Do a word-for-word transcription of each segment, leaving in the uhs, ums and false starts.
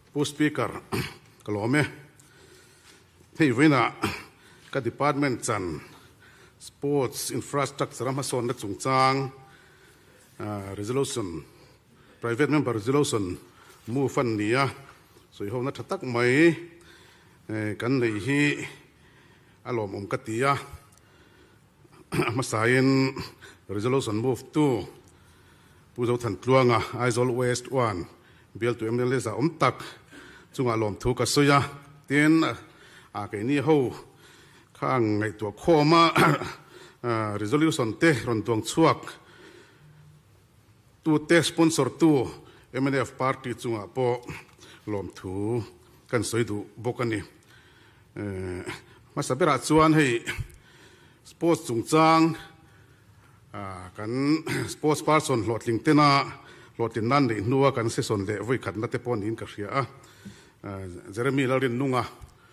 post speaker kalome hei vina ka department chan sports infrastructure ma son na chungchang resolution private member resolution mu fan nia so ho na thatak mai kan nei hi alom om katia ma sain resolution move to puzo than tluanga Aizawl West one bial tu M L A za om tak chunga lom thu ka soya ten a ke ni ho khang ngai tu khoma resolution te ron tuang chuak tu te sponsor tu M N F party chunga po lom thu kan soi du bokani ma sabera chuan hei sports chungchang kan sports person lotling tena lotin nan ni nuwa kan se son le voi khat na te pon in ka ria a Jeremy Larin nunga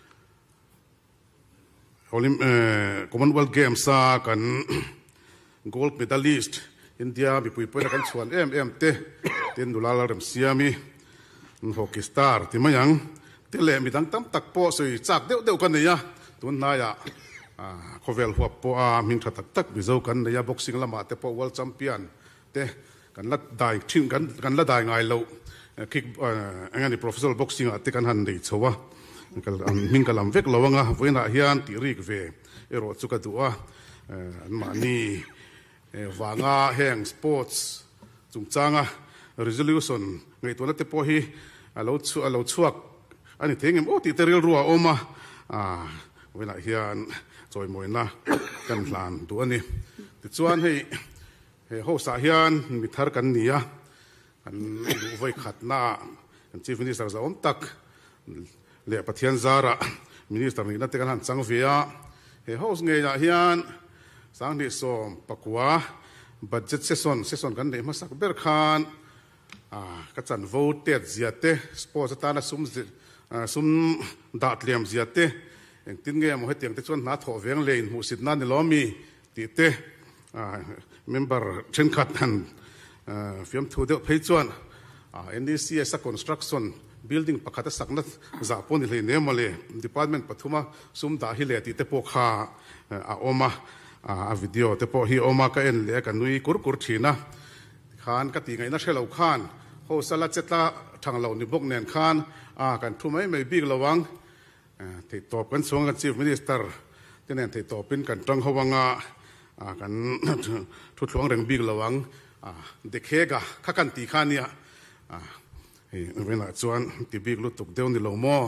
olim Commonwealth Games sa kan gold medalist India bi pui poi kan chuan em em te ten dulala rem siami hockey star ti mayang te le mi dang tam tak po soi chak deu deu kan ya tun na ya khovel huap po a min tha tak tak bi zo kan ya boxing lama te po world champion te kan lat dai thim kan kan la dai ngai lo kick angani professional boxing ate kan han dei chowa kal min kalam vek lawanga voina hian ti rik ve ero chuka duwa an ma ni wanga heng sports chungchanga resolution ngai to na te po hi alo chu alo chuak ani thengem o ti teril ruwa oma a voina hian choi moina kan hlan tu ani ti chuan hei he ho sa hian mi thar kan nia kan du voi khatna kan chief minister za om tak le pathian zara minister ni na te kan han chang via he house nge ya hian sang ni som pakwa budget session session kan nei ma sak ber khan a ka chan vote ziate sports ta na sum sum dat liam ziate eng tin nge mo hetiang te chuan na tho veng lein mu sit na ni lomi ti te member chen khat han fiam thu de phei chuan N D C S construction building pakhata sakna za pon le ne male department pathuma sum da hi le ti te po kha a oma a video te po hi oma ka en le ka nui kur kur thina khan ka ti ngai na thelo khan ho sala chetla thanglo ni bok nen khan a kan thu mai mai big lawang thei top kan song kan chief minister tenen thei topin kan tang howanga kan thu thlong reng big lawang dekhega khakan ti khania e vena chuan ti big lu tuk deu ni lo mo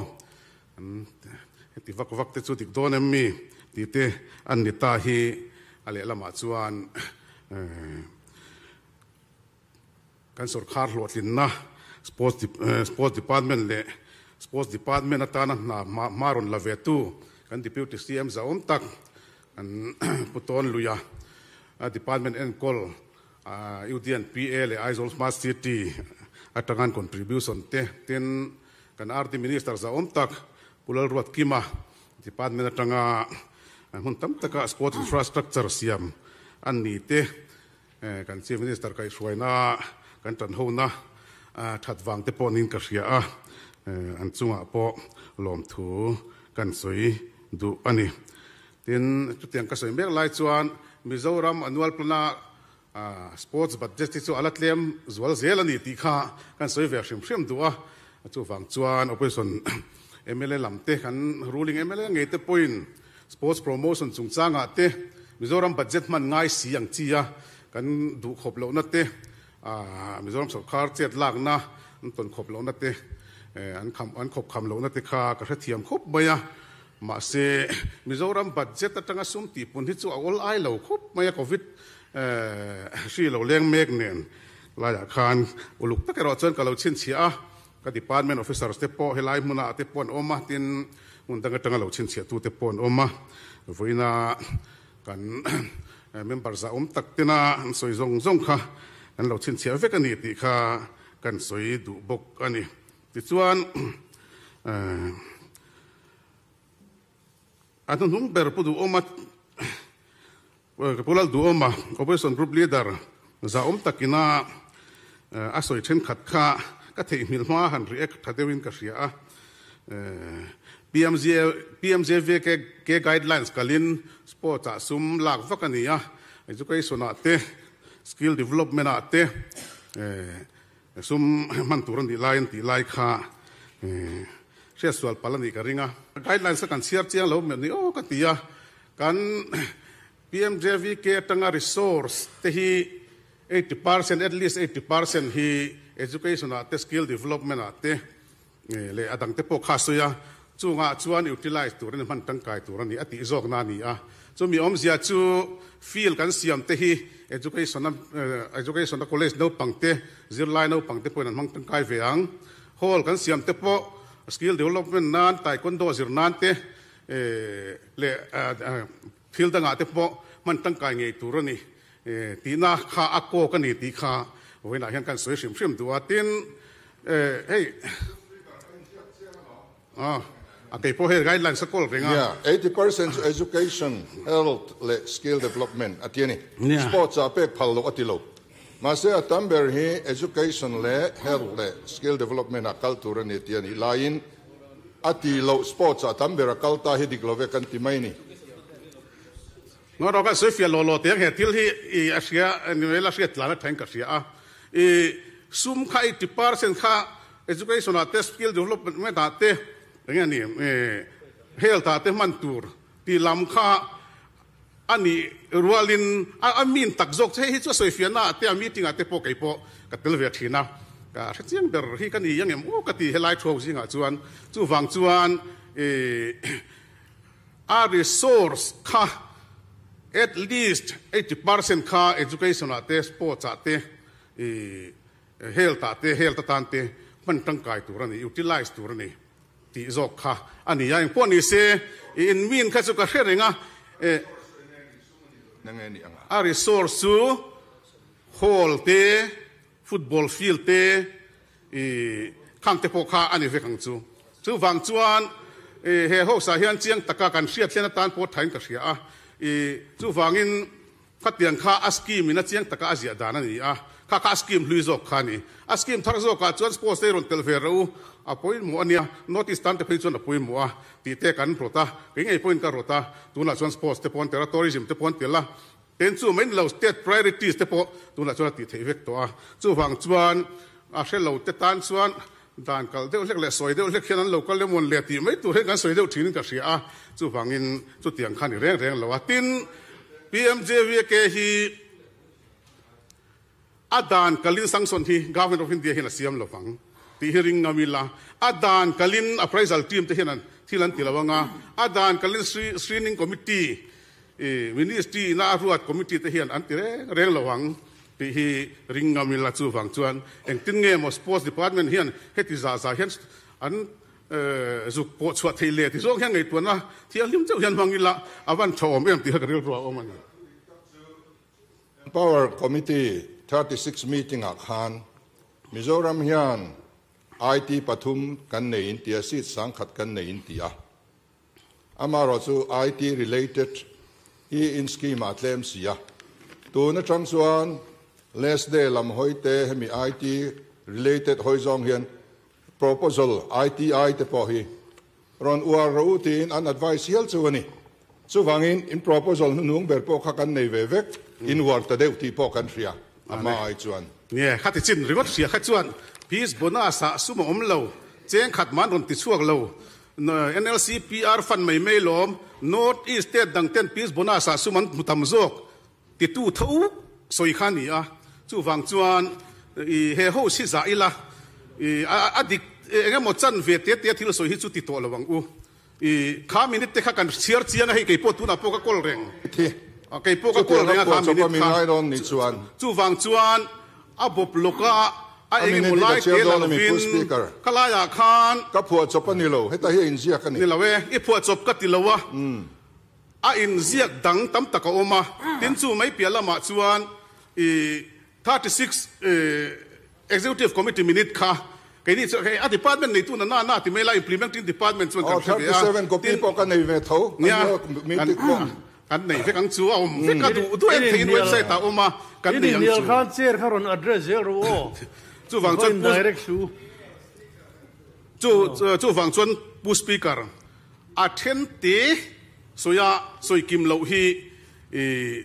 ti vak vak te chu tik don em mi ti te an ni ta hi ale lama chuan kan sarkar hlotlin na sports sports department le sports department atana na maron lavetu kan deputy C M za om tak an puton luya department en call U D N P A le Aizawl Smart City atangan contribution te ten kan R D minister za om tak pulal ruat kima department atanga hun tam taka sport infrastructure siam an ni te kan chief minister kai hruaina kan tan ho na that wang te ponin ka ria a an chunga po lom thu kan soi du ani tin chutiang ka soi mek lai chuan Mizoram annual plana sports budget chu alatlem zwal zelani ti kha kan soi ve hrim hrim duwa chu wang chuan operation M L A lamte kan ruling M L A ngei te point sports promotion chungchanga te Mizoram budget man ngai siang chia kan du khop lo na te Mizoram sarkar chet lak na ton khop lo na te an kham an khop kham lo na te kha ka thiam khop maya ma se Mizoram budget atanga sum ti pun hi chu all ai lo khop maya covid si lo leng mek nen la ya khan uluk ta ro chon ka lo chin chia ka department officers te po helai muna te pon oma tin mun tanga tanga lo chin chia tu te pon oma voina kan member za om tak tena soi zong zong kha kan lo chin chia vek ani ti kha kan soi du bok ani ti chuan atun hung ber pu du oma pulal du oma operation group leader za om takina asoi chen khat kha ka thei mil ma han react thadewin ka ria a P M J P M J V ke ke guidelines kalin sport a sum lak vakania education ate skill development ate sum man turan di line ti lai kha sexual palani ka ringa guidelines kan siar chiang lo me ni o ka tia kan P M J V ke tanga resource te hi eighty percent at least eighty percent hi education ate skill development ate le adang te po khasuya chunga chuan utilize turan man tangkai turan ni ati zok na ni a chu mi om zia chu feel kan siam te hi education education college no pangte zirlai no pangte point man tangkai veang hall kan siam te po skill development nan taekwondo zir nan te le field nga te po man tangkai ngei turan ni tina kha akko kan ni ti kha wena hian kan soi sim sim duwa tin hey ah okay po here guidelines sa call ringa yeah eighty percent education health le skill development atiani sports a pe phalo atilo ma se atamber hi education le health le skill development a culture ni atiani line atilo sports a tamber a kalta hi diklove kan timaini ngoro ka sofia lolo te he til hi i asia nivel asia tlana thank ka sia a e sum kha eighty percent kha education a test skill development me ta te nga ni health ta te man tur ti lam kha ani rualin amin tak jok che hi chu sofia na te meeting ate po kai po ka tel ve thina ka chiang ber hi kan ni yang em o ka ti helai tho jinga chuan chu wang chuan e a resource kha at least eighty percent kha education ate sports ate e health ate health tante man tangkai turani utilize turani ti zok kha ani yang poni se in min kha chu ka hrenga e nangeni anga a resource su hall te football field te e khang te po kha ani ve khang chu chu wang chuan e he ho sa hian chiang taka kan hria thlena tan po thain ka hria a e chu wangin khatiang kha aski mina chiang taka azia dana ni a kha kha scheme hlui zok kha ni a scheme thar zo ka chuan sports te ron tel ve ro a point mo ania notice tan te phei chuan a point mo a ti te kan rota ke ngei point ka rota tuna chuan sports te pon tera tourism te pon tela ten chu main lo state priorities te po tuna chuan ti thei vek to a chu wang chuan a hre lo te tan chuan dan kal deuh lek le soi deuh lek khian an local le mon le ti mai tu he kan soi deuh thinin ka hria a chu wangin chu tiang khan ni reng reng lo a tin P M J V ke hi adan kalin sangson hi government of India hina siam lovang ti hearing ngamila adan kalin appraisal team te hinan thilan tilawanga adan kalin screening committee e ministry na ruat committee te hian antire reng lawang ti hi ring ngamila chu wang chuan eng tin nge mo sports department hian heti za za hian an zuk po chwa theile ti zong hian ngei tuana thial lim chau hian mangila awan thom em ti ha ril ro omani Power Committee thirty-six meeting at Han Mizoram hian I T pathum kan nei India sit sang khat kan nei India amaro chu I T related i in scheme atlem sia tu na chang chuan less day lam hoite hemi I T related hoizong hian proposal I T I te po hi ron uar routin an advice hial chuani chu wangin in proposal nung ber po kha kan nei ve vek in war ta deu ti po kan ria ama ai chuan yeah khati chin rigot sia kha chuan peace bonasa suma omlo cheng khat man ron ti chuak lo N L C P R fan mai mai lom north east state dang ten peace bonasa suman mutam zok ti tu thau soi khani a chu wang chuan i he ho si za ila i adik engemo chan ve te te thil soi hi chu ti to lawang u i kha minute te kha kan chiar chiang hei ke po tu na po ka kol reng thi okay po ka kol reng kha minute kha ron ni chuan chu wang chuan abop loka a engemo lai te la vin kalaya khan ka phua chopani lo heta hi in zia kan ni lawe i phua chop ka ti lawa a in ziak dang tam taka oma tin chu mai piala ma chuan i thirty-six executive committee minute kha cái đi cái a department này tu na na na thì mới là implementing department chuan kan thirty-seven ko pi po kan nei ve tho mi ti ko kan nei ve kang chu a om ve ka du du en thein website ta oma kan nei ang chu khan chair kharon address zero chu wang chuan direct chu chu chu wang chuan pu speaker a then te soya soi kim lo hi e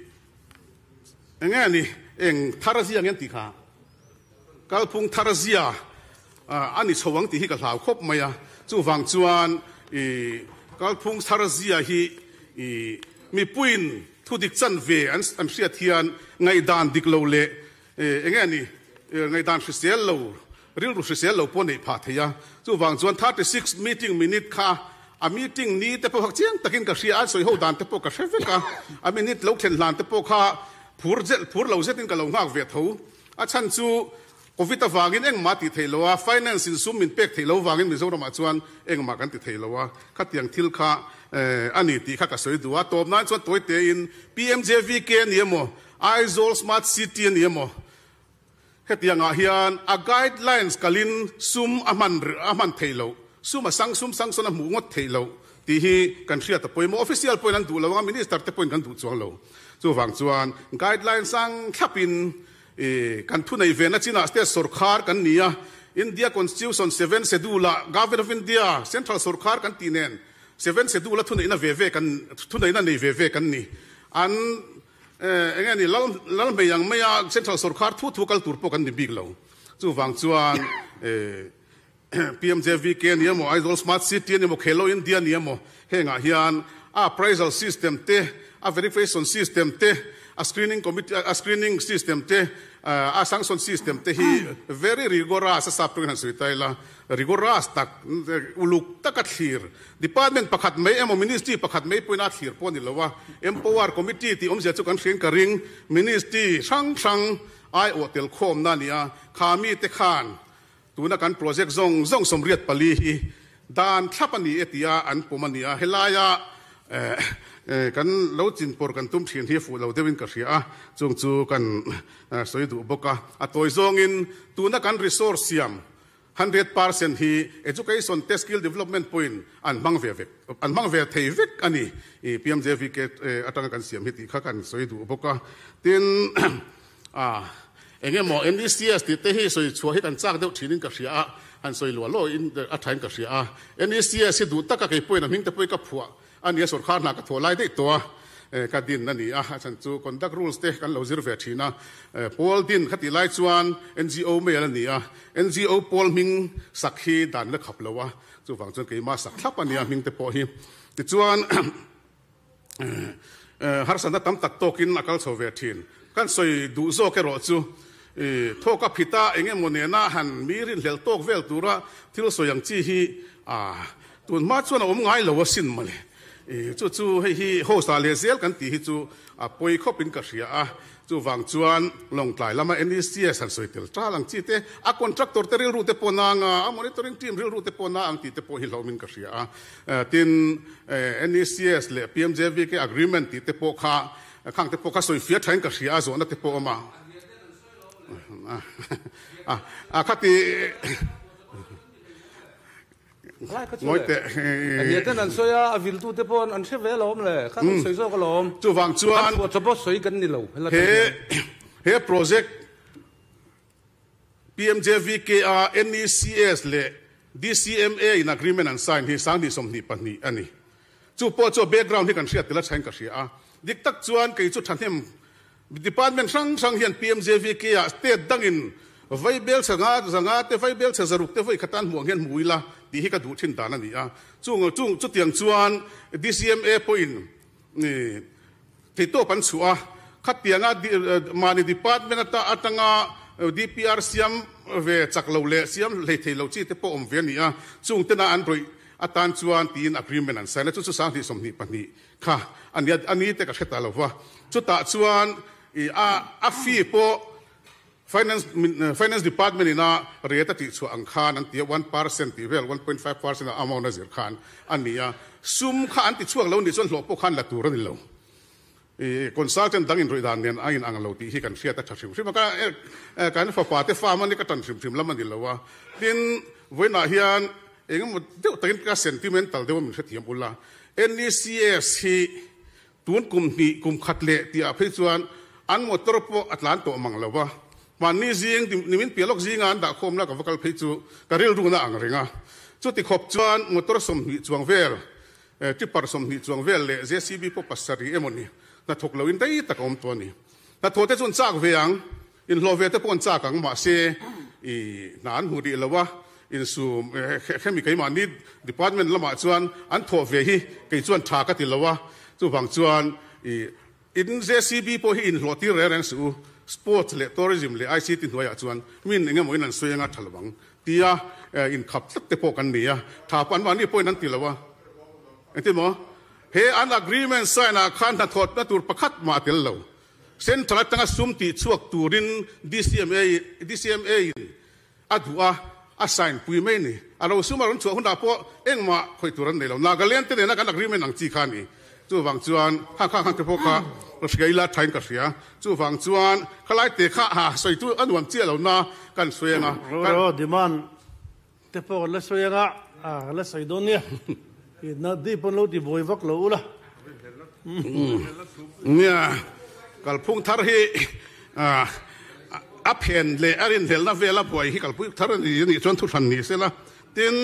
engani eng tharazia ngen ti kha kalpung tharazia ani chawang ti hi ka hlau khop maya chu wang chuan e kalpung tharazia hi e mi puin thu dik chan ve an an hria thian ngai dan dik lo le engani ngai dan hrisel lo ril ru hrisel lo po nei pha theya chu wang chuan thirty-six meeting minute kha a meeting ni te po chiang takin ka hria an soi ho dan te po ka hre ka a minute lo thlen lan te po kha phur zel phur lo zetin ka lo ngak ve tho a chan chu covid a wangin eng ma ti theilowa finance in sum min pek theilo wangin mizoram a chuan eng ma kan ti theilowa khatiang thil kha ani ti kha ka soi duwa top nan chuan toite in P M J V K niemo Aizawl smart city niemo hetianga hian a guidelines kalin sum aman aman theilo sum sang sum sang sona mu ngot theilo ti hi kan hria ta poimo official point an du lo minister te point kan du chuang lo chu wang chuan guidelines sang thlapin e kan thu nei ve na china state sarkar kan nia India constitution seven schedule government of India central sarkar kan tinen seven schedule thu nei na ve ve kan thu nei na nei ve ve kan ni an engani lal lal me yang me ya central sarkar thu thu kal tur po kan ni big lo chu wang chuan e P M J V K niamo Aizawl smart city niamo khelo India niamo henga hian a appraisal system te a verification system te a screening committee a screening system te a sanction system te hi very rigorous sa program suitaila rigorous tak uluk takathir department pakhat mai emo ministry pakhat mai poina thir poni lowa empower committee ti omja chu kan hring ka ring ministry sang sang ai hotel khom na nia khami te khan tuna kan project zong zong somriat pali hi dan thapani etia an pomania helaya kan lo chin por kan tum thin hi fu lo dewin ka hria chung chu kan soi du boka a toy zong in tuna kan resource siam one hundred percent hi education test skill development point an mang ve ve an mang ve thei vek ani P M J V K atang kan siam hi ti kha kan soi du boka tin a enge mo N E C S ti te hi soi chua hi kan chak deuh thinin ka hria an soi lo lo in a thain ka hria N E C S hi du taka ke point aming te poi ka phua ani a sarkar na ka tholai dei to ka din na ni a chan chu conduct rules te kan lo zir ve thina pol din khati lai chuan N G O me la ni a N G O pol ming sakhi dan la khap lowa chu wang chuan ke ma sak thlap ania ming te po hi ti chuan har san tam tak tokin akal so ve thin kan soi du zo ke ro chu e thoka phita enge mone na han mirin hlel tok vel tura thil soyang chi hi a tun ma chuan om ngai lo sin male e chu chu hei hi hosta le zel kan ti hi chu a poi khopin ka hria a chu wang chuan long tlai lama N E C S han soi tel tra lang chi te a contractor te ril ru te pona nga a monitoring team ril ru te pona ang ti te po hi lo min ka hria a tin N E C S le P M J V K agreement ti te po kha khang te po kha soi fia thain ka hria zo na te po ma a a khati ngoi te ani ten an soya avil tu te pon an se velom le khan soi zo ka lom chu wang chuan chu chu bo soi kan ni lo he he project P M J V K a N E C S le D C M A in agreement and sign hi sang ni som ni pani ani chu po chu background hi kan hria tela chain ka hria a dik tak chuan ke chu thanem department sang sang hian P M J V K a state dangin vai bel sanga zanga te vai bel chazaruk te vai khatan muang hian muila ti hi ka du thin dan ani a chung chung chu tiang chuan D C M A point ni ti to pan chua khatianga mani department ata atanga D P R siam ve chaklo le siam le theilo chi te po om ve ni a chung te na an roi atan chuan tin agreement an sign chu chu sang thi som ni pani kha ani ani te ka kheta lo wa chu ta chuan a a fi po finance finance department ina reta ti chu ang khan an ti one percent ti vel one point five percent amount na zir khan ania sum kha an ti chuak lo ni chon hlo po khan la tur ni lo e consultant dangin roi dan nen ain ang lo ti hi kan hria ta thachim hrim ka kan fa pa te fa man ni ka tan hrim hrim lam ni lo wa tin voina hian engam de takin ka sentimental de min thiam ula N E C S hi tun kum ni kum khatle ti a phei chuan an motor po atlan to mang lo wa man ni jing nimin pialok jing an da khom la ka vakal phei chu ka ril ru na ang ringa chu ti khop chuan motor som hi chuang vel tipar som hi chuang vel le J C B po pasari emoni na thok lo in dai takom to ni na thote chun chak veang in lo ve te pon chak ang ma se i nan hu ri lawa in su khemi kai ma ni department lama chuan an tho ve hi kai chuan tha ka ti lawa chu wang chuan i in J C B po hi in lo ti re ren su sports le tourism le I C T hnuai a chuan min enga moi nan soyanga thalwang tia in khap tlak te po kan nia tha pan ma ni point an ti lawa enti mo he an agreement sign a khan na thot na tur pakhat ma tel lo central tanga sum ti chuak turin D C M A D C M A adua assign pui mai ni alo sumaron chu hunda po engma khoi turan nei lo Nagaland te na kan agreement ang chi khani chu wang chuan kha kha kha te po kha rosgaila thain ka ria chu wang chuan khalai te kha ha soi tu anwam che lo na kan soyenga ro demand te po la soyenga a la saidonia na di pon lo ti boi vak lo la nia kal phung thar hi a a phen le arin hel na vela boi hi kal phung thar ni ni chon thu than ni se la tin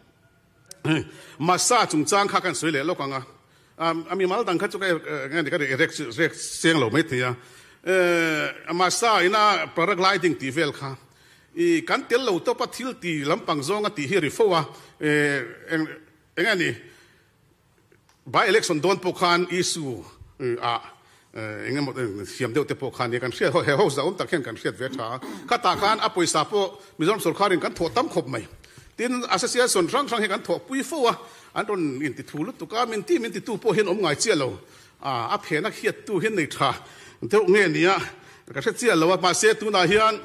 masa chung chang kha kan soi le lo kanga ami mal dang kha chu ka ngai ka rek rek seng lo mai thia eh masa ina paragliding ti vel kha i kan tel lo to pa thil ti lampang zonga ti hi ri fowa eh engani by election don po khan issue a engem siam deu te po khan ni kan sia ho he ho za um ta khen kan sia ve tha kha ta khan a poisa po Mizoram sarkarin kan tho tam khop mai tin association rang rang he kan tho pui fowa an ron in ti thulu tu ka min ti min ti tu po hin om ngai che lo a a phena khiat tu hin nei tha te nge nia ka se che lo ma se tu na hian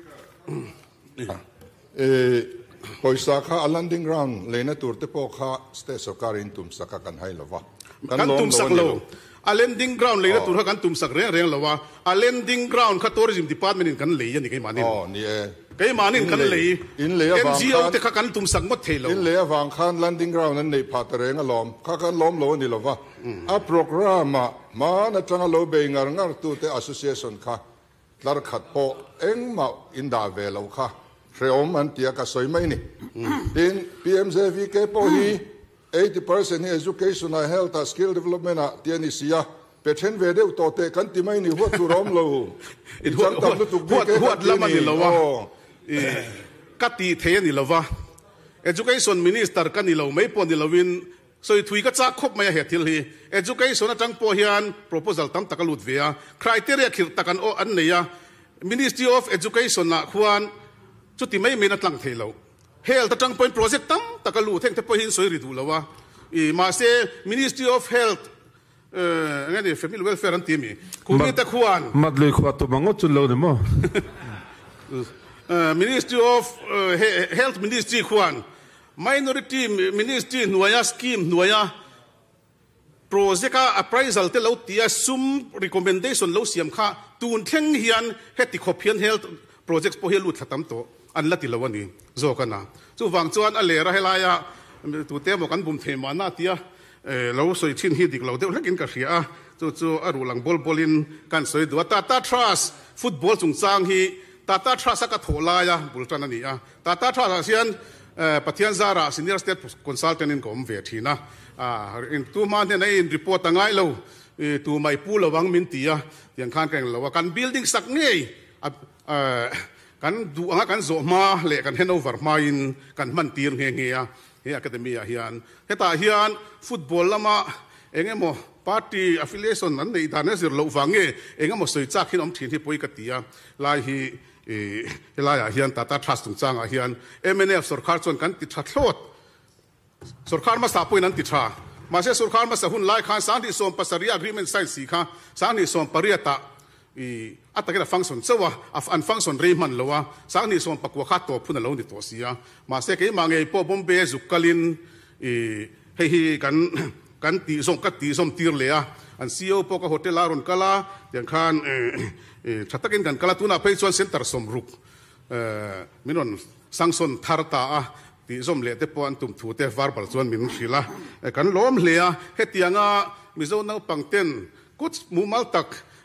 e poisa kha landing ground leina tur te po kha state sarkarin tum saka kan hai lawa kan tum sak lo a landing ground leina tur kan tum sak reng reng lawa a landing ground kha tourism department in kan lei ani kai manin oh ni e kai manin kan lei in le N G O te kha kan tum sak mot thelo in le awang khan landing ground an nei pha tereng alom kha kan lom lo ni lawa a program ma na tanga lo be ngar ngar tu te association kha lar khat po eng ma in da ve lo kha reom an tia ka soi mai ni tin P M J V ke po hi eighty percent education and health and skill development a tiani sia pechen ve de to te kan ti mai ni huat tu rom lo it huat huat huat lama ni lo wa kati the ni lo wa education minister kan ni lo mai pon ni lovin soi thui ka cha khop mai he thil hi education atang po hian proposal tam takalut vea criteria khir takan o an neya Ministry of Education na khuan chuti mai me na tlang thelo health atang point project tam takalu theng te po hin soi ri du lawa i ma se Ministry of Health eh ngani family welfare an timi kumi ta khuan madloi khwa to mango chun lo de mo Ministry of Health Ministry khuan minority ministry nuaya scheme nuaya project a appraisal te lo tia sum recommendation lo siam kha tun theng hian heti khopian health projects po helu thatam to an lati lawani zo kana chu wang chuan a lera helaya tu te mo kan bum thema na tia lo soi thin hi dik lo de lakin ka ria chu chu aru lang bol bolin kan soi du Tata Trust football chung chang hi Tata Trust ka thola ya bultan ani a Tata Trust sian Pathian Zara senior state consultant in kom ve thina a in tu man ne in report angai lo tu mai pu lawang min tia tiang khan keng lo kan building sak ngei kan du anga kan zo ma le kan henover ma in kan man tir nge nge ya he academia hian heta hian football lama engemo party affiliation an nei dane zir lo wange engemo soi chak hin om thin hi poi ka tia lai hi e helaya hian Tata Trust tung changa hian M N F sarkar chon kan ti thathlot sarkar ma sa poin an ti tha ma se sarkar ma sa hun lai khan sang di som pasari agreement sign si kha sang ni som pariata i atakira function chawa af an function reiman lowa sang ni som pakwa kha to phuna lo ni to sia ma se ke ma nge po bombe zukalin i hei hi kan kan ti som ka ti som tir le a an C E O po ka hotel aron kala yang khan chatakin kan kala tuna pei chuan center som ruk minon sangson tharta a ti som le te po an tum thu te verbal chuan min hrila kan lom hle a hetianga mizo no pangten kuch mumal tak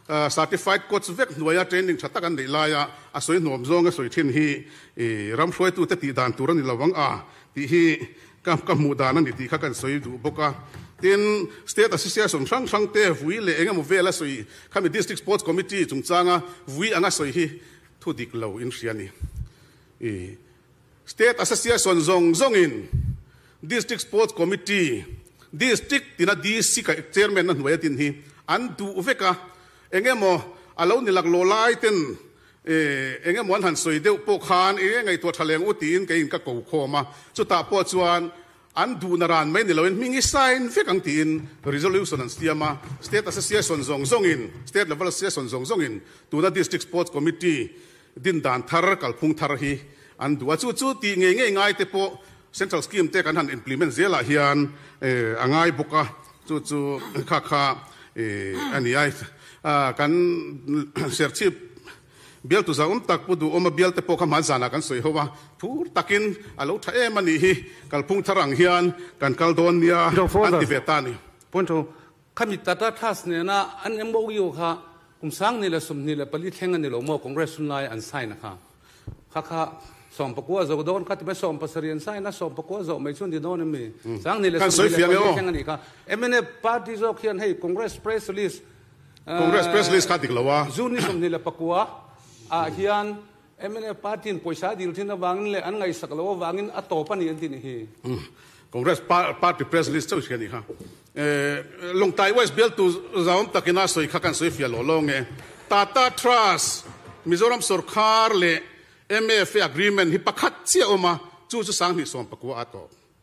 certified coach vek nuaya training thata kan nei la ya a soi nom zong a soi thin hi ram hroi tu te ti dan turan lawang a ti hi kam kam mu dan ani ti kha kan soi du boka tin state association sang sang te vui le engam vela soi khami district sports committee chung changa vui anga soi hi thu dik lo in riani e state association zong zong in district sports committee district tina D C ka chairman nan waya tin hi an du veka engemo alo nilak lo lai ten e engemo an han soi deu po khan e ngai to thaleng utin ke in ka ko khoma chu ta po chuan an du naran mai niloin mingi sign vekang tin resolution an stiama state association zong zong in state level association zong zong in tu na district sports committee din dan thar kal phung thar hi an du chu chu ti nge nge ngai te po central scheme te kan han implement zela hian eh angai boka chu chu kha kha eh ani ai kan serchip bial tu zaum tak pu du oma bial te po kha man zana kan soi howa phur takin alo tha e mani hi kalphung tharang hian kan kaldon nia anti vetani ponto kami tata thas ne na an embo yu kha kumsang ni la sum ni la pali thenga ni lo mo congress sunlai an sign kha kha kha som pakwa zo don khat be som pasarian sai na som pakwa zo mai chun di don mi sang ni le som ni le thenga ni kha emene party zo khian hei congress press release congress press release khatik lawa zuni som ni la pakwa a hian emene party in poisa dil thin na wangin le an ngai saklo wangin a to pani an tin hi congress party press release chau chani ha eh long tai west bill tu zaum takina soi kha kan soi fia lo long e tata trust mizoram sarkar le M F A agreement hi pakhat chia oma chu chu sang ni som pakwa ato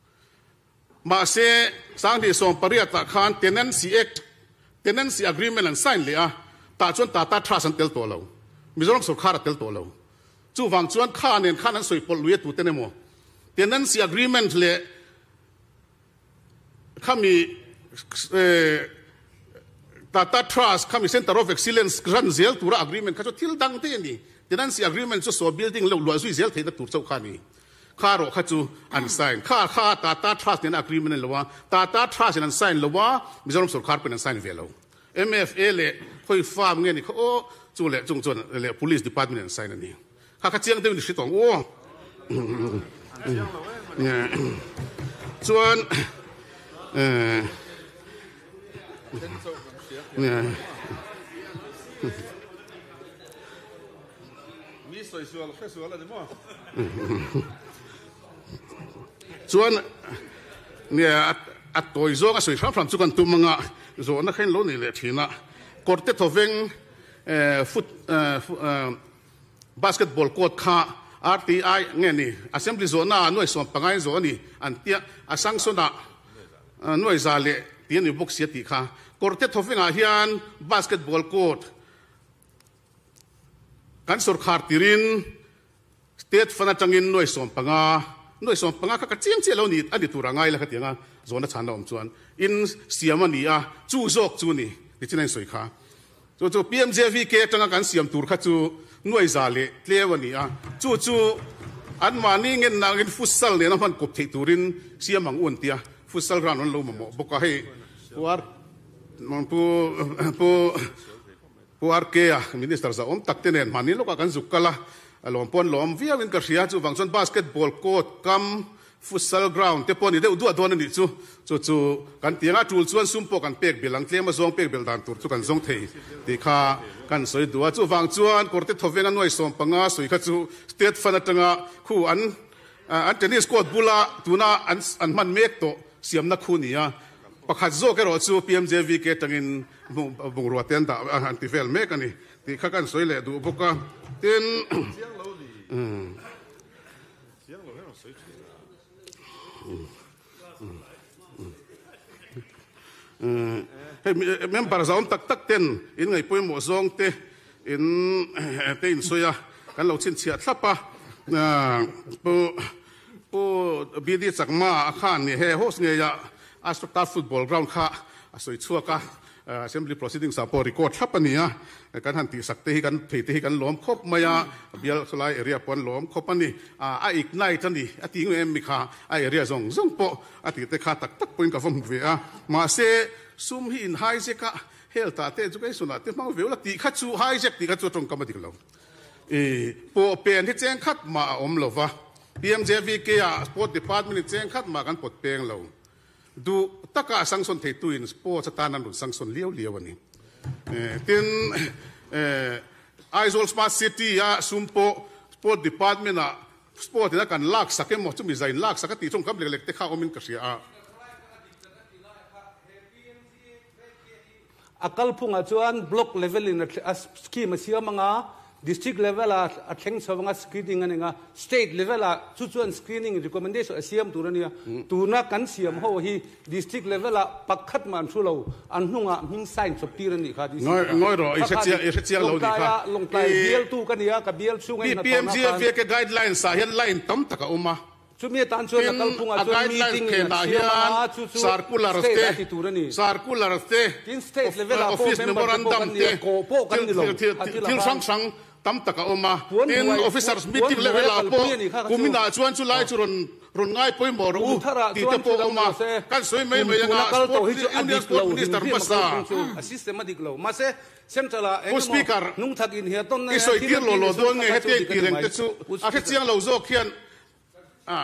ma se sang ni som paria ta khan tenancy act tenancy agreement an sign le a ta chon tata trust an tel to lo mizoram sarkar tel to lo chu wang chuan khan en khan an soi pol luye tu tenemo tenancy agreement le khami eh tata trust khami center of excellence ran zel tura agreement kha chu thil dang te ni tenancy agreement chu so building lo lo zui zel thei da tur chau khani kharo kha chu an sign kha kha tata trust den agreement lo wa tata trust an sign lo wa mizoram sarkar pen an sign velo M F A le khoi farm nge ni kho o chu le chung chon le police department an sign ani kha kha chiang de ni shi tong o chuan eh yeah chuan nia at toy zo ka soi pham pham chu kan tu manga zo na khen lo ni le thina korte thoveng eh foot basketball court kha R T I nge ni assembly zona noi som pangai zo ni an tia asang sona noi za le ti ni box ya ti kha korte thoveng a hian basketball court kan sarkar tirin state fana changin noi som panga noi som panga ka chiam che lo ni ani turangai la khatinga zona chana om chuan in siamani a chu zok chu ni ti chinai soi kha chu chu P M J V ke tanga kan siam tur kha chu noi zale tlewani a chu chu an mani ngen na ngin futsal ne na man kop thei turin siamang un tia futsal ran on lo mo boka he war man pu pu puar ke a minister za om taktenen mani lo ka kan zukala alom pon lom via win ka ria chu wangchon basketball court kam futsal ground te poni de du adon ni chu chu chu kan tianga tul chuan sumpo kan pek belang tlema zong pek bel dan tur chu kan zong thei ti kha kan soi duwa chu wang chuan korte thovenga noi som panga soi kha chu state fana tanga khu an an tennis court bula tuna an an man mek to siam na khu nia pakhat zo ke ro chu P M J V ke tangin bung ro ten da anti fel mek ani ti kha kan soi le du boka ten hey member zaum tak tak ten in ngai poi mo zong te in te in soya kan lo chin chia thlapa po po bidi chakma khan ni he hos nge ya Astroturf football ground kha asoi chuaka assembly proceedings apo record thapania kan han ti sakte hi kan theite hi kan lom khop maya bial solai area pon lom khopani a ignite ani ati ngem mi kha a area zong zong po ati te kha tak tak point ka vom ve a ma se sum hi in hai se ka health te education te mang vela ti kha chu hijack ti kha chu tong kam dik lo e po pen hi cheng khat ma om lova P M J V K a sport department cheng khat ma kan pot peng lo du taka sangson thei tu in sport chatanan run sangson liao liao ani e tin e Aizawl smart city a sumpo sport department a sport na kan lak sakem mo chu mi zain lak sakati chong kam lek lek te kha omin ka sia a akal phunga chuan block level in a scheme sia manga district level a atheng chawanga screening aninga state level a chu chuan screening recommendation asiam turania tuna kan siam ho hi district level a pakhat man thu lo an hnunga hing sign chop tirani kha di ngoi ngoi ro i setia i setia lo di kha longtai bial tu kania ka bial chungai na P M G V K guidelines sa hian line tam taka uma chumi tan chuan akal phunga chuan meeting ke na hian circular ste circular ste in state level a office memorandum te ko po kan ni lo til sang sang tam taka oma in officers meeting level a po kumina chuan chu lai chu ron ron ngai poi mo ro ti te po oma kan soi mai mai nga sport minister basa a systematic lo ma se central a speaker nung thak in here ton na isoi tir lo lo do nge hete ti reng te chu a he chiang lo zo khian a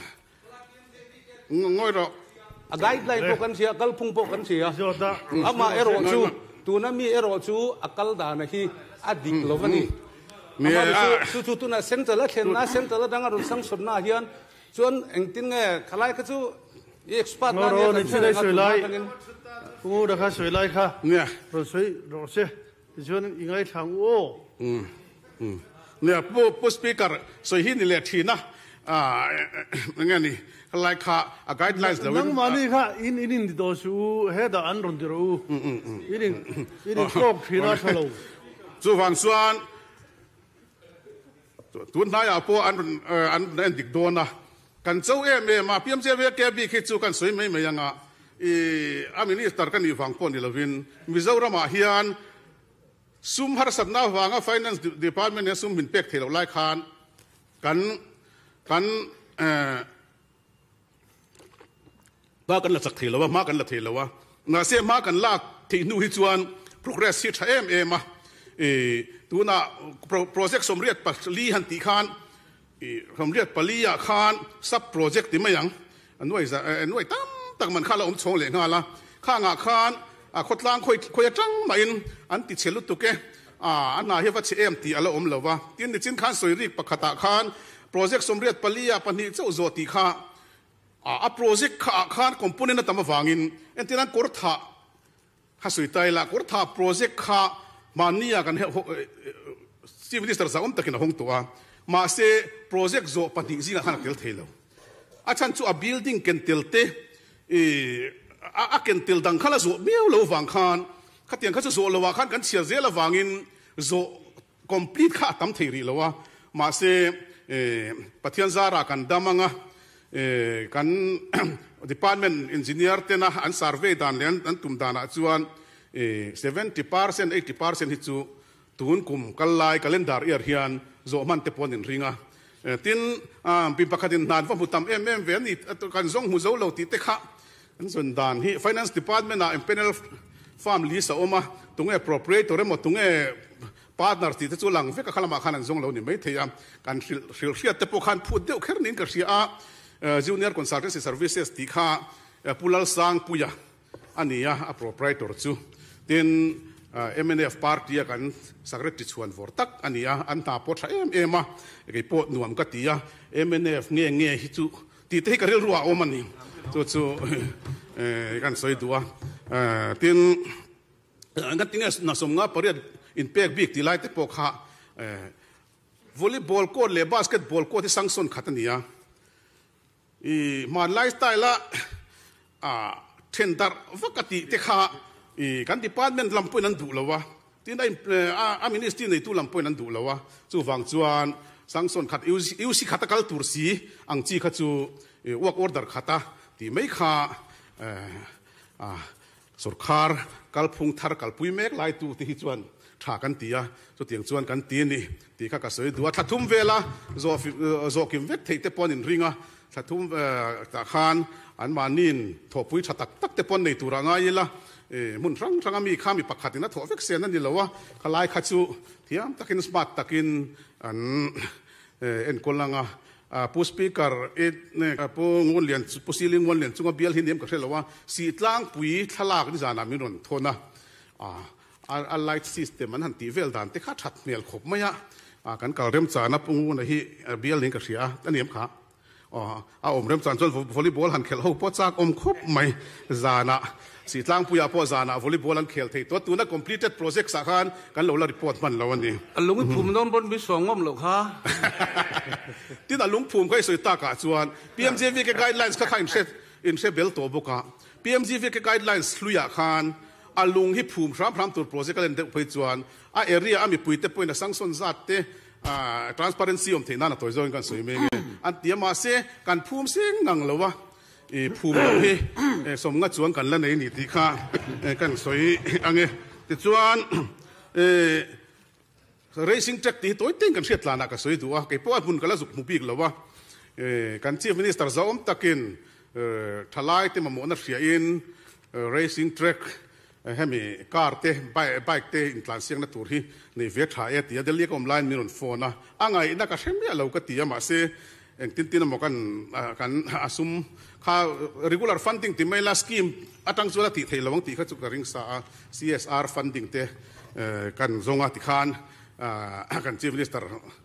ngoi ro a guideline po kan sia kal phung po kan sia ama ero chu tu na mi ero chu akal da na hi adik lo vani me chu chu tu na central la khen na central la danga ron sang sot na hian chuan engtin nge khalai ka chu expert na ro ni chile soi lai pu da kha soi lai kha ne ro soi ro se chuan ingai thang o um um ne po po speaker so hi ni le thina a ngani like kha a guidelines la nang mani kha in in in do su he da an ron di ro in in in kok thina thalo chu wang suan tun na ya po an an an dik dona kan chau em em ma piam je ve ke bi khi chu kan soi mai mai anga e a minister kan ni wang pon ni lovin Mizoram a hian sum har sat na wanga finance department ne sum min pek thelo lai khan kan kan eh ba kan la sak thelo wa ma kan la thelo wa na se ma kan lak thi nu hi chuan progress hi tha em em a e tuna project somriat pa li han ti khan e somriat palia khan sub project ti mayang anoi za anoi tam tak man khala om chong le nga la kha nga khan a khotlang khoi khoi tang ma in an ti chelu tu ke a ana he wa che em ti ala om lova tin ni chin khan soi rik pakhata khan project somriat palia pani chau zo ti kha a project kha khan component tam wangin entinan kor tha ha sui tai la kor tha project kha mania kan he chief minister sa om takin hong towa ma se project zo pati zinga khan tel thelo a chan chu a building ken telte e a ken tel dang khala zo meu lo wang khan khatian kha zo lo wa khan kan chia zela wangin zo complete kha tam theiri lo wa ma se e pathian zara kan damanga e kan department engineer tena an survey dan len an tum dana chuan seventy percent eighty percent hi chu tun kum kallai calendar year hian zo man te pon in ringa tin pi pakhatin nan va mutam em em ve ni kan zong hu zo lo ti te kha an zon dan hi finance department a panel family sa oma tunge appropriator mo tunge partner ti te chu lang ve ka khalama khan an zong lo ni mai theya kan hril hril te po khan phut deuh kher nin ka ria junior consultancy services ti kha pulal sang puya ania appropriator chu tin M N F party kan secretary chuan vortak ania an ta po tha em em a ke po nuam ka tia M N F nge nge hi chu ti te ka rel ruwa o mani chu chu eh kan soi duwa tin an tin na som nga pariat in pek big ti lai te po kha volleyball court le basketball court sangson khatania i man lifestyle la a tender vakati te kha i kan department lampoi nan du lawa tin ai a ministry nei tu lampoi nan du lawa chu wang chuan sangson khat u si khata kal tur si ang chi kha chu work order khata ti mai kha a sarkar kal phung thar kal pui mek lai tu ti hi chuan tha kan tia chu tiang chuan kan ti ni ti kha ka soi duwa thathum vela zo zo kim vek thei te pon in ringa ถ้าทุ่มตะคานอันมานินถอปุยชัดตักตักเตปนในตัวง่ายละมุนรังรังมีข้ามีปักขัดนะถอฟิกเซนนั่นนี่แหละว่าขลายขัดสูเทียมตักินสมาร์ตตักินอันเอ็นคนละงาผู้สปีกเกอร์เอ็ดเนี่ยผู้งวนเลียนผู้ซีลิงงวนเลียนจุงเบียลหินเดียมก็เชื่อว่าสีตลางปุยทลากนี่จานามิรุนทนะอ่าอันไลท์ซิสเต็มมันหันตีเวลดันที่ข้าชัดเมียลขบไม่ยะกันเก่าเริ่มจานะปุ่งในที่เบียลหินก็เสียอันนี้มั้งค่ะอ๋อเอาอมเริ่มจานจนวอลเลย์บอลหันเขลเขาพอจากอมคบไม่จานะสีตลางปุยพอจานะวอลเลย์บอลหันเขลที่ตัวตัวนั้น completed project สักการกันเราเรารีพอร์ตมันแล้ววันนี้ลุงภูมิโดนบนวิศวงมหรอคะที่นั่นลุงภูมิก็สุดตากาจวน พี เอ็ม จี วี ก็ guidelines ก็ข้าอินเชตอินเชตเบลตัวบุกะ พี เอ็ม จี วี ก็ guidelines ลุยอาคารอาลุงฮิภูมิพร้อมพร้อมตัวโปรเจกต์กันเด็กไปจวนอาเอรีอามีปุยเตปุยนะสังสนจัดเตอ่า transparency อมเทน่าตัวจอยกันสวยเมงอันเดียมาเสกันภูมิเสียงนังเลยวะภูมิเราเฮสมงัดจวนกันแล้วในนิติค่ะกันสวยอันเงี้ยแต่จวนracing track ที่ตัวเต็งกันเสียตลานักก็สวยตัวไอ้พวกบุญกันแล้วสุขมุบิกแล้ววะกัน chief minister จะอมตะกินทลายเต็มมาหมดนักเสียอิน racing track ให้มีการเตะไบไบเตะอินทรานเสียงนักตัวที่ในเวทหายตีเดลียกออนไลน์มีนโฟนนะอ่างไงนักก็เชื่อมเราก็ตีมาเสเองตินตินมากันกันอาสุมข้า regular funding ที่ไม่ละสกีมอัตังส่วนที่เทลวังที่เขาจุกริงสา ซี เอส อาร์ funding เตะกันทรงอาติคานกัน chief minister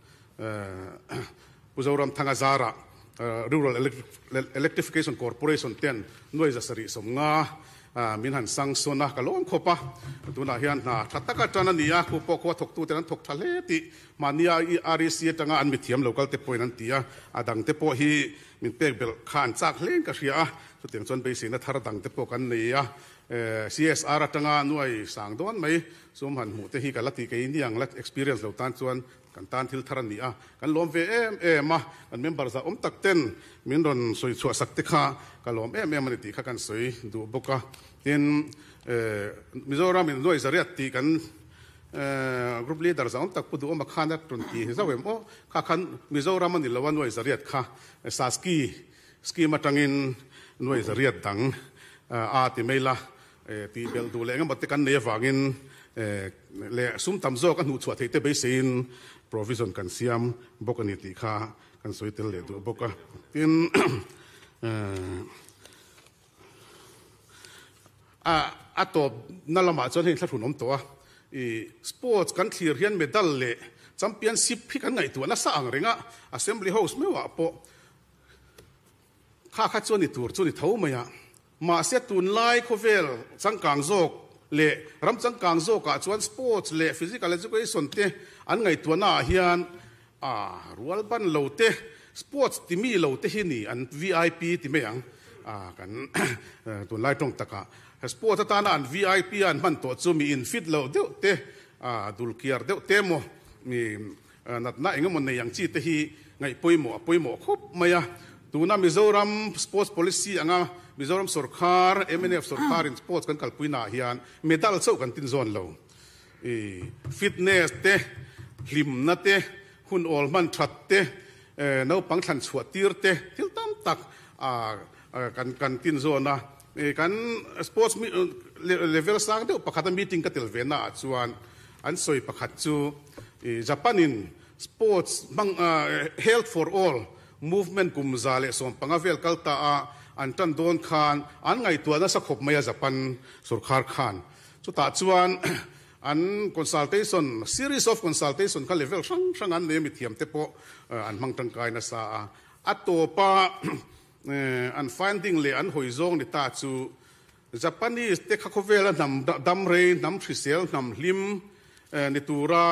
ผู้จะรำทางอาซาระ rural electrification corporation เต็นหน่วยจะสริสมงามินหันสังสนะกะล้อมขบปะตัวน่าเฮียนน่ะทัตตะกัจจานันนี่ยคู่ปกว่าถกตัวแต่นั้นถกทะเลติมานี่อาริซีตั้งอันมิเทียมเราก็เตปอยนันตีอะอาดังเตปอฮีมินเป็กเบลขานจากเล่นก็เสียสุดที่จนไปสินะทาร์ดังเตปอกันนี่อะซี เอส อาร์ ตั้งหน่วยสังดอนไหมสมหันหูเตฮีกันละตีกันนี่ยังละ experience เราตันส่วนกันตันทิลทารันนี่อะกันล้อมเวเอ็มเอ็มมากันเมมเบอร์จะอมตักเต้นมินรอนสวยชัวสักติข้ากันล้อมเอ็มเอ็มมันตีข้ากันสวยดูบุกะที่มิโซรามินด้วยสรีตีกันกรุ๊ปลีดเดอร์จะอมตักพูดอมข้านัดตุนตีจะเวมโอข้าขันมิโซรามันนี่ละวันด้วยสรีข้าซาสกีสกีมาตั้งอินด้วยสรีดังอาติไม่ละตีเบลดูแลงั้นบัดกันเนฟังอินเล่ซุ่มทำโซกันหูชวดที่เตไปสิน provision กันเสียมบกันนิติข้ากันสวยเตลเลดูบกะที่อ่าอัตโตนั่นละมาจนเห็นทัดหุ่นอมตัวอีสปอร์ตกันทีเรียนเมดัลเล่จำเป็นสิบพิกันไงตัวน่าสั่งเรื่องอ่ะ assembly house ไม่ว่าปะข้าข้าจวนนี่ตัวจวนนี่เท่าไหมอ่ะมาเสียตุนไล่โคเวลสังกังโซกเล่รำสังกังโซกอ่ะจวนสปอร์ตเล่ physical education เตอันไงตัวน่าเฮียนอ่ารัวบันเหล่าเตสปอร์ตที่มีเหล่าเตที่นี่อัน วี ไอ พี ที่ไม่ยังอ่ากันตัวไล่ตรงตะกะสปอร์ตตานอัน วี ไอ พี อันมันตัวจูมีอินฟิตเหล่าเดียวเตอ่าดูลเกียร์เดียวเตโมมีนัดน่าเองมันในอย่างจีเตฮีไงปุยโมปุยโมครบไม่อะตัวน่ามิโซรัมสปอร์ต policy อ่ะมิโซรัมสุรคาร์ เอ็ม เอ็น เอฟ สุรคาร์อินสปอร์ตกันกัลปุยนาเฮียนเมดัลเซ่ากันตินโซนเหล่าฟิตเนสเตลิมนัดเตหุ่นออลมันทัดเตน้าปังทันสวดตีร์เตทิลตั้มตักกันกันตินโซนนะกันสปอร์ตเลเวลสังเดียวประคัตมีติ้งกันติลเวน่าชวนอันสวยประคัตจูญี่ปุ่นินสปอร์ตบัง health for all movement กุมซาเลสอมปังเวลกัลตาอันตันโดนคานอันไงตัวนั้นสักขบไม่ญี่ปุ่นสุรคาร์คานสุดท้ายชวนอัน consultation series of consultation ก็ level ช่างช่างอันเนี่ยมีเทียมเตปอันมังตังกายนะซาอัตโตปะอัน finding เลยอันหอยซงในตาจูญี่ปุ่นนี่เตคาโคเวลนำดัมเรนนำทริเซลนำลิมในตัวระ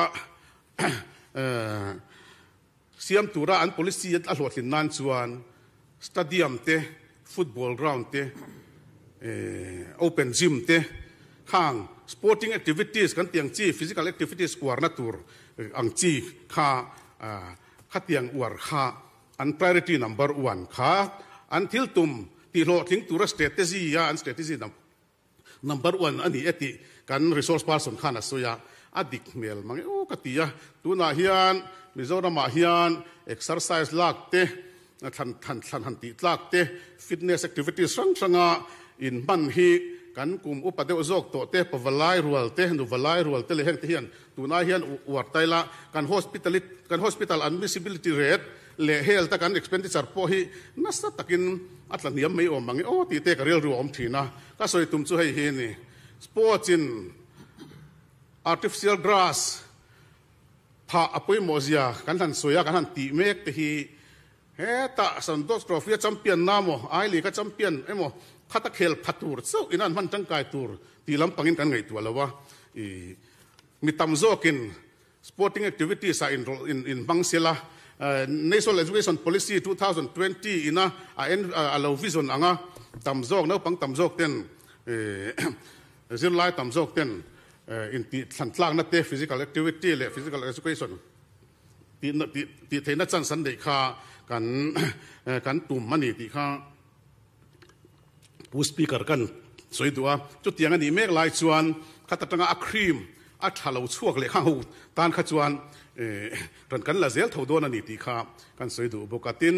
เสียมตัวระอัน policy อันหลวดลินนันชวน stadium เต football ground เต open gym เตข้าง sporting activities กันเตียงจี physical activities อวร์นัตูร์อังจีข้าข้าเตียงอวร์ข้าอัน priority number one ข้าอันทิลตุมที่โลทิ้งตัว strategy ยาอัน strategy number one อันนี้เอติกัน resource person ข้านัสยาอดิกเมลมังโอ้กติยาตัวนาเฮียนมิโซรามาเฮียน exercise ลักเตทันทันทันทันติตลากเตะ fitness activity สังสังอ่ะอินมันฮีกันกลุ่มอุปเดวโจกโตเตะปวลายรัวเตะดูวลายรัวเตะเลยเฮงเทียนตัวนายเฮียนอวดไตละกัน hospitality กัน hospital admissibility rate เลเฮลตะกัน expenditure พอฮีนัสตะกินอัตลันยามไม่อมมังโอ้ตีเตะกระเรียลรัวอมทีนะก็สวยตุ้มช่วยเฮนี่ sports in artificial grass พาอปุยโมเซียกันทันสวยกันทันตีเมกแต่ฮีเฮตาสันโตสโตรฟีแชมเปี้ยนน้ำโมไอลีก็แชมเปี้ยนเอ็มโมพัตตะเคลพัตูร์เซาอินันมันจังกายตูร์ตีลำปังอินกันไงตัวละวะมีตำโซกิน sporting activities อินอินอินบังเซล่า national education policy twenty twenty อินะอ่าเอ็นอ่าเราวิจารณ์อ่ะตำโซกเนาะปังตำโซกเต็นซิลไลตำโซกเต็นอินตีสันตลางนัดเตะ physical activity และ physical education ตีตีตีเทนัดจันสันเดค่ากันกันตุ่มมันนี่ตีข้าผู้สปีกเกอร์กันสวยตัวจุดอย่างนี้เมฆลายชวนขัดตั้งอัครีมอัดทะเลชั่วเลยข้างหูตานขจวนรันกันละเซลทั่วโดนนี่ตีข้ากันสวยดูบุกติน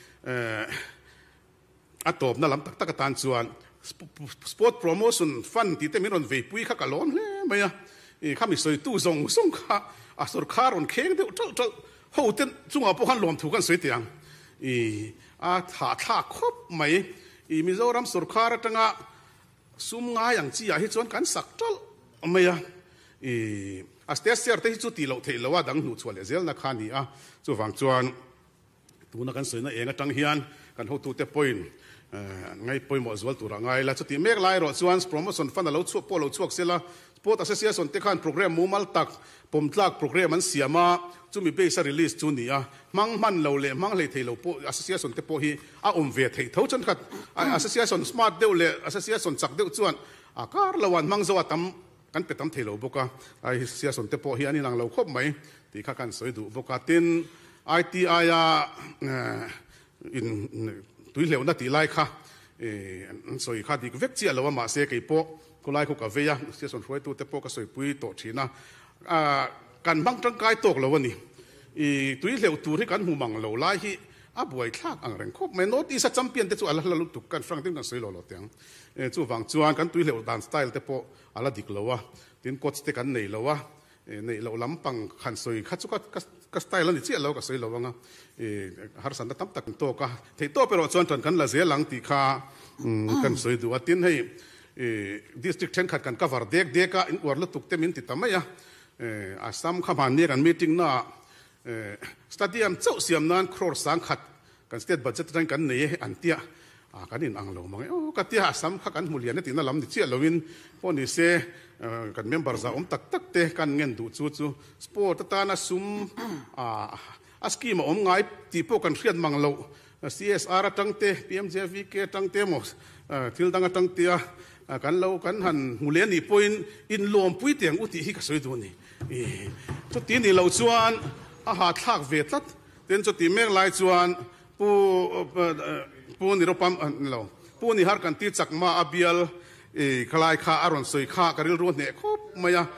อัดตบนั่นลำตักตักตานชวนสปอร์ตโปรโมชั่นฟันตีเต็มไม่รอนเวปุยข้ากะล้นเลยไม่อะข้ามีสวยตู้ส่งส่งข้าอาสุรคารอนเข่งเดียวเจ้าเจ้าหูเต้นจุงเอาพวกขันรวมถูกกันสวยเตียงอีอาถาถาครบไหมอีมิโซรัมสุรคาร์ตั้งอ่ะซุ่มง่ายอย่างจีอาฮิจวนกันสักจัลไม่อะอีอาสเตสเซียร์ที่จุดตีเราเทลว่าดังหนูชวนเลยเซลนักขันนี่อ่ะจู่ฟังจวนตัวนักกันสวยนั่นเองก็ตั้งเฮียนกันหูตัวเตปอยน์ไงปอยน์หมดส่วนตัวไงแล้วจุดที่เมฆไล่รอชวนโปรโมชั่นฟันเราชั่วพอเราชั่วเสร็จละสปอร์ตแอสเซียส่วนที่ขันโปรแกรมมูมัลตักผมทลากโปรแกรมมันเสียมาจู่มีเบสรีลิสจู่นี่อ่ะมังมันเราเลยมังเลยเทเราพอแอสเซียส่วนที่พอฮีอ่ะอมเวทเทเท่าจนขัดแอสเซียส่วนสมาร์ทเดียวเลยแอสเซียส่วนจักเดียวจวนอาการละวันมังจะว่าตั้มกันไปตั้มเทเราบุกอ่ะแอสเซียส่วนที่พอฮีอันนี้นางเราครบไหมที่ข้ากันสวยดูบุกตินไอทีไออ่ะอินตุยเหลวนัดตีไล่ค่ะเออสวยข้าดีก็เวกเจียเราว่ามาเสกไอ้พวกก็ไล่คุกกับเวียเสียส่วนช่วยตัวแต่พวกก็สวยปุยโตชีนะอ่าการบังจังกายตกเราวันนี้อีตุยเหลวตัวที่กันหูมังเราไล่ที่อาบวยคลากอังเริงครบไม่โน้ตอีสัจจำเปลี่ยนแต่จู่อะไรเราตุกกันฟังที่มันสวยเราเราเตียงเออจู่ฟังจวนกันตุยเหลวดานสไตล์แต่พวกอะไรดิกเราวะที่กดสเตกันในเราวะในเราลำปังขันสวยขัดสุกัดก็สไตล์เราเนี่ยเชี่ยเราก็สวยเราวะงั้นเออหาสันตั้มตักโตก็เทโตไปเราจวนจนกันละเสียหลังตีขากันสวยดูว่าทิ้งให้ดิสตริกเช่นขัดกันก็วาร์เด็กเด็กก็อินวัวลุตุกเต็มินติดทำไมอ่ะอาสามขมันเนี่ยกันมีติ้งน่ะสตาดิอัมเจ้าเสียมนั้นครอสังขัดกันสเตทบัดเจ็ตกันเนี่ยอันเตียอากันนี่อังโลมังโอ้กันเตียอาสามขัดกันมูลยานี่ติน่าล้ำดิเชี่ยเราวินพวกนี้เสกันเมมเบอร์จะอมตักตักเตะกันเงินดูจูจูสปอร์ตตานาซุมอ่าอาสกีมาอมง่ายที่พวกกันเรียนมังโล ซี เอส อาร์ ตั้งเตะ พี เอ็ม เจ วี เค ตั้งเตะหมดทิลตั้งตั้งเตะกันเรากันหันมูลยานี่พอยน์อินลมปุยเตียงอุติฮิกสวยดูนี่จุดที่นี่เราชวนอาหารทักเวทัดเต็นจุดที่เมฆลายชวนปูปูนี่เราปั๊มเราปูนี่ฮาร์กันตีจักมาอาเบียลคลายข้าอารอนสวยข้ากระดิ่งรุ่นเนี่ยครบไหมอ่ะ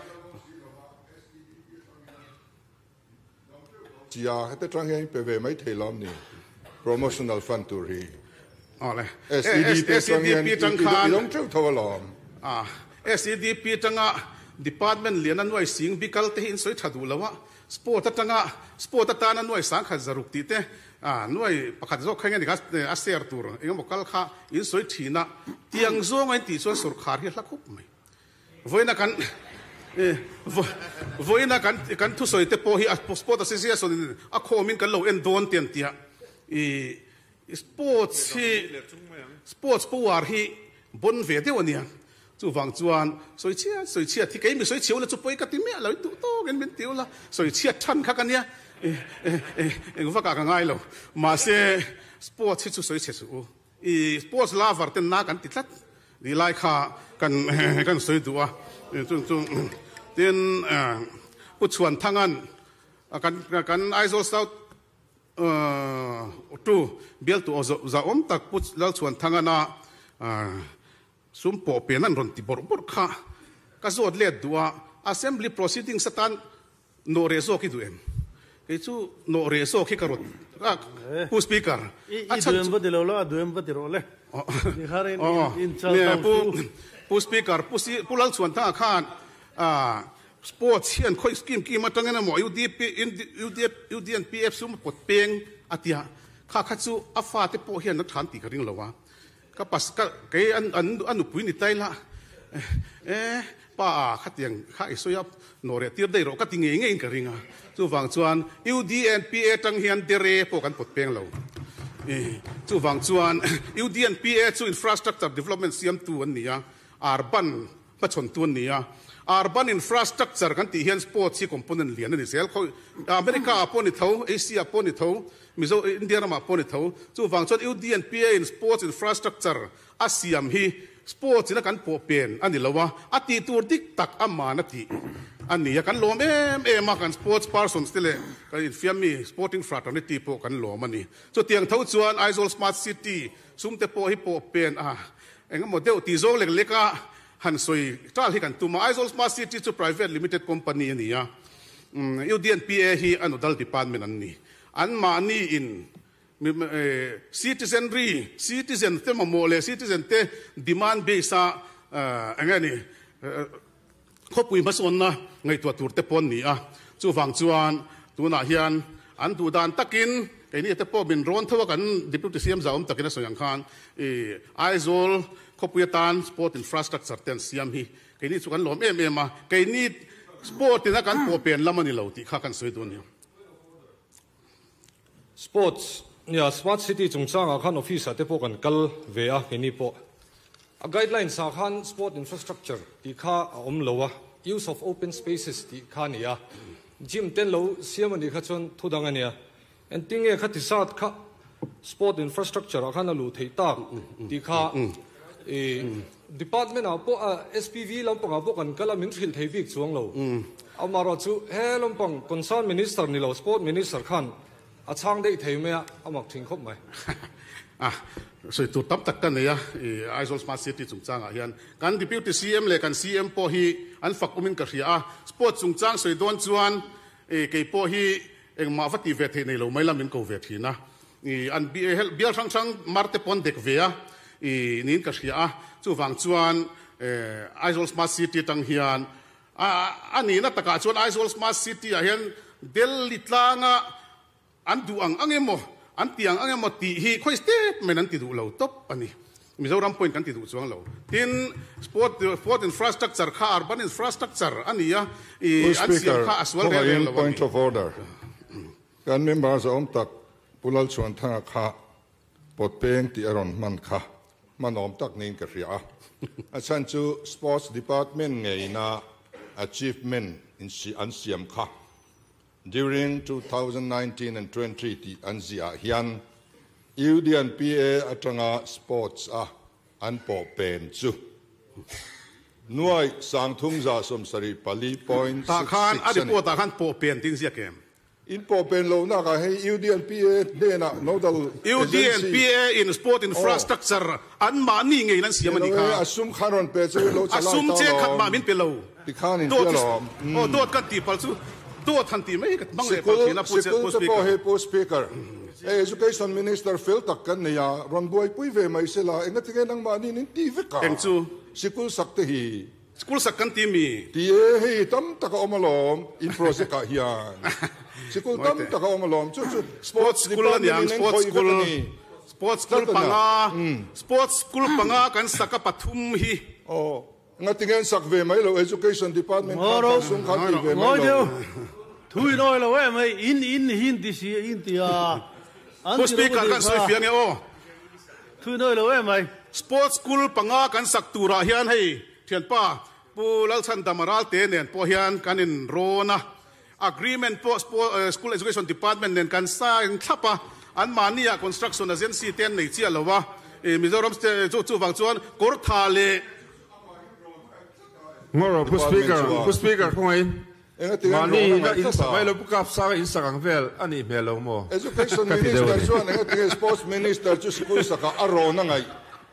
จีอาให้แต่จังเฮงไปเวไม่เทลอมนี่ promotional fund ตัวรีอ๋อเลยเอส ซี ดี พี จังคานต้องเจ้าทวารอมอ่า เอส ซี ดี พี จังอ่ะ department เลียนนั่นไว้สิงบิคัลเตหินสวยถัดดูแล้ววะสปอร์ตจังอ่ะสปอร์ตตานั่นไว้สังขัดจารุกตีเตอ่าหน่วยประคัดโจกแค่เงี้ยดิคัสอาเซียร์ตัวเองบอกกัลข้าอินสวยทีน่ะเตียงโจงไอ้ตีส่วนสุรคาร์เฮลักคุบไหมวันนั้นกันเออวันนั้นกันกันทุสวยเตปโอฮีสปอร์ตเสียส่วนอ่ะโคมินกันเราเอ็นโดนเตียนเตียอีสปอร์ตที่สปอร์ตปูวาร์ฮีบนเวทีวันนี้จู่ฟังจวนสวยเชี่ยสวยเชี่ยที่เกย์มีสวยเชี่ยวแล้วจู่ไปกันที่เมียเราตุ๊โต้กันเป็นเตี้ยวละสวยเชี่ยทันข้ากันเนี่ยเออเออเออเอ็งว่ากันง่ายเลยมาเสสปอร์ตที่จู่สวยเชี่ยวอีสปอร์ตลาฟาร์เต็นนักกันติดลัดดีไล่ข้ากันกันสวยดูอ่ะจู่จู่เต็นผู้ชวนทั้งนั้นกันกันไอโซสตาเอ่อตู้เบลตัวจะอมตักผู้เล่าชวนทั้งนั้นนะซุ่มปอเปียนั่นรอนติบอร์บอร์ข้าก็สวดเลียดดัว assembly proceeding สตันโนเรโซคิดดูเอ็มเก cái chú nọ rễ số khi karot à pu speaker à duem bát điều lo duem bát điều le đi khai in in nè pu pu speaker pu si pu lal chuan thang khan à sports hian khoi scheme ki ma tangena mo U D P U D U D N P F sum pot peng atia kha kha chu afa te po hian na than ti ka ring lowa ka pas ka ke an an anu pui ni tai la eh pa kha tiang kha isoya no re tir dei ro ka tinge nge in ka ringa chu wang chuan U D N P A tang hian dere po kan pot peng lo eh chu wang chuan U D N P A chu infrastructure development siam tu an nia arban pa chon tu an nia urban infrastructure kan ti hian sports hi component lian ani sel kho America upon it ho Asia upon it ho mizo India ma upon it ho chu wang chon U D N P A in sports infrastructure asiam hi sports na kan po pen ani lawa ati tur dik tak amana ti ani ya kan lom em em ma kan sports person stile kan fiami sporting fraternity po kan lom ani so tiang tho chuan Aizawl smart city sumte po hi po pen a enga model ti zo lek leka han soi tal hi kan tuma Aizawl smart city to private limited company ani ya U D N P A hi anodal department ani an ma ni in citizenry citizen te mamole citizen te demand base a angani khopui mason na ngai tua tur te pon ni a chu wang chuan tuna hian an tu dan takin cái này tập mình ron thua kan deputy C M zaum takin so yang khan e Aizawl Khopuiatan sport infrastructure ten siam hi cái này chukan lom em em ma cái này sport na kan po pen lamani lo ti kha kan soi don ni sports ya smart city chungchang khan office ate po kan kal ve a hini po a guideline sa khan sport infrastructure ti kha om lowa use of open spaces ti kha nia gym ten lo siam ani kha chon thudang ania and thing e khati sat kha sport infrastructure khan alu thei tak ti kha e department a po S P V lampang po kan kala min thil thei bik chuang lo amaro chu he lampang concern minister ni lo sport minister khan a chang dei thei me amak thing khop mai à rồi tụt tấp tất cả này à Aizawl smart city chung chang à hian kan deputy C M le kan C M po hi an fak umin ka ria a sport chung chang soi don chuan e ke po hi eng ma vati ve the nei lo mai lamin ko ve thina i an bi hel bial sang sang marte pon dek ve a i nin ka ria a chu wang chuan Aizawl smart city tang hian a ani na taka chuan Aizawl smart city a hian del litlanga an du ang angemo an tiang angemo ti hi khoi step men an ti du lo top ani Mizoram point kan ti du chuang lo tin sport sport infrastructure kha urban infrastructure ania i an siam kha aswal re lo point of order kan members om tak pulal chuan thanga kha pot peng ti aron man kha man om tak nin ka ria a chan chu sports department ngei na achievement in si an siam kha during two thousand nineteen and twenty ti an zia hian U D N P A atanga sports a an po pen chu nuai sang thung za som sari pali point ta khan adi po ta khan po pen tin sia kem in po pen lo na ka he U D N P A de na nodal U D N P A in sport infrastructure an ma ni ngei nan siam ani kha asum kharon pe chu lo chala asum che khat ma min pe lo ti khan in pe lo o dot kan ti pal chu dot han ti mai ka bang le pal ti na pu pu po he po speaker education minister Phil takkan niya ron boy pui ve mai sela enga tinge nang ma ni nin ti ve ka eng chu sikul sakte hi school sakkan ti mi ti e hi tam taka omalom in project ka hian sikul tam taka omalom chu chu sports school an yang sports school sports school panga sports school panga kan saka pathum hi oh nga tingen sak ve mai lo education department ka sung kha ti ve mai mai lo thui noi lo we mai in in hin ti si in ti a po speaker kan soi fiang e o thui noi lo we mai sports school panga kan sak tura hian hei thian pa pu lal chan damaral te nen po hian kan in rona agreement po school education department nen kan sign thapa an mania construction agency ten nei chia lowa e Mizoram state chu chu wang chuan kor tha le ngoro pu speaker pu speaker point enga tinge mani na in sa mai lo pukap sa in sa kang vel ani melo mo education minister chuan enga tinge sports minister chu school saka arona ngai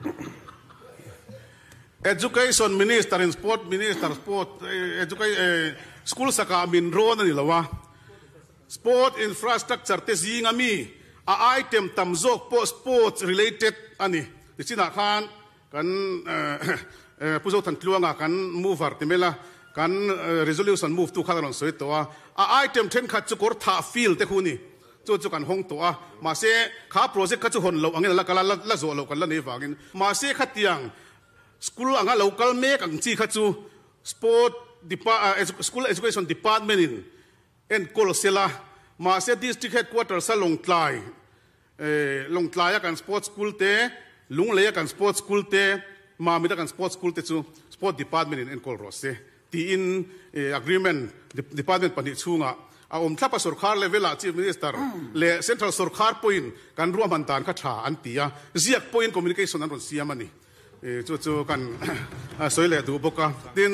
education minister and sport minister sport education school saka min ron ani lawa sport infrastructure te zinga mi a item tam zok po sports related ani ti china khan kan puzo than tluanga kan mover timela kan resolution move tu kharon soi to a item ten khat chu kor tha field te khuni chu chu kan hong to a ma se kha project kha chu hon lo angela kala la zo lo kan la nei wangin ma se khatiang school anga local mek ang chi kha chu sport school education department in en kolosela ma se district headquarters sa long tlai eh long tlai kan sports school te lung le kan sports school te ma mi kan sports school te chu sport department in en kol ro se ti in agreement department pani chunga a om thapa sarkar level a chief minister le central sarkar point kan ruam han tan kha tha an tia ziak point communication an ron siam ani e chu chu kan soile du boka tin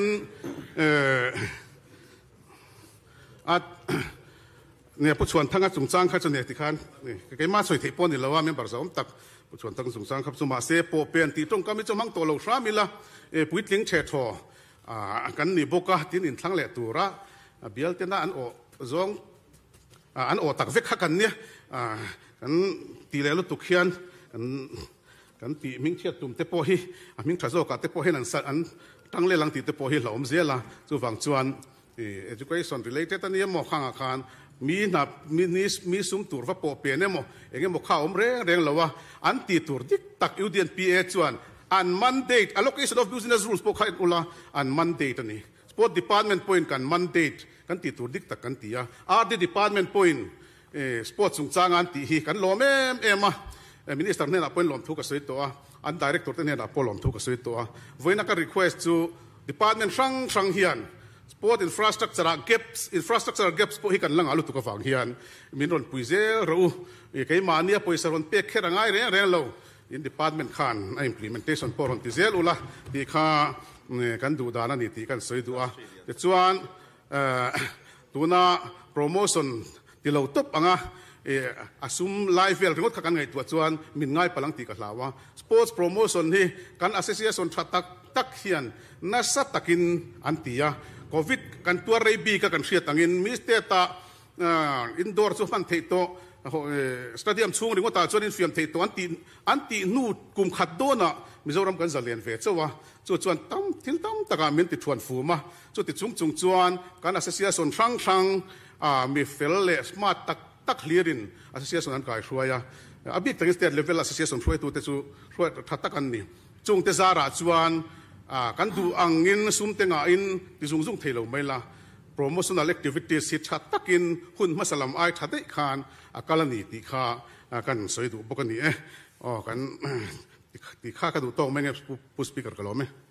at ne pu chuan thanga chungchang kha chane ti khan ke ma soi thei pon ni lawa member som tak pu chuan tang chungchang khap chu ma se po pen ti tong kami chu mang to lo sha mila e puitling che tho a kan ni boka tin in thlang le tura bial te na an o zong an o tak vek kha kan ne kan ti le lu tu khian kan kan ti ming thiat tum te po hi a ming thazo ka te po hen an sa an tang le lang ti te po hi hlom zela chu wang chuan education related ani mo khanga khan mi na mi nis mi sum tur va po pe ne mo enge mo kha om re reng lawa an ti tur dik tak U D N P A chuan an mandate allocation of business rules po khain ula an mandate ani sport department point kan mandate kan ti tur dik tak kan tia R D department point sport chung chang an ti hi kan lom em ema minister ne na point lom thu ka sei to a an director te ne na po lom thu ka sei to a voina ka request to department sang sang hian sport infrastructure gaps infrastructure gaps po hi kan lang alu tu ka wang hian min ron puize ro e kai mania poisa ron pe khera ngai re re lo in department khan implementation por on tizel ula ti kha kan du dana ni ti kan soi du a te chuan tuna promotion ti lo top anga e asum live vel ringot khakan ngai tu chuan min ngai palang ti ka hlawa sports promotion hi kan association thatak tak hian na sa takin antia covid kan tua rebi ka kan hriat angin mi ste ta indoor chu fan thei to stadium chung ringota chuan in fiam thei to anti anti nu kum khat dona mizoram kan zalian ve chawa chu chuan tam thil tam taka min ti thuan fuma chu ti chung chung chuan kan association sang sang a mi fel le smart tak tak clearin association an kai hruaya abik tang state level association hruai tu te chu hruai thatak an ni chung te zara chuan kan du angin sum tenga in ti zung zung thelo maila promotional activities hi that takin hun masalam ai thadai khan akalani ti kha kan soi du bokani e o kan ti kha ka du to menge pu speaker kalome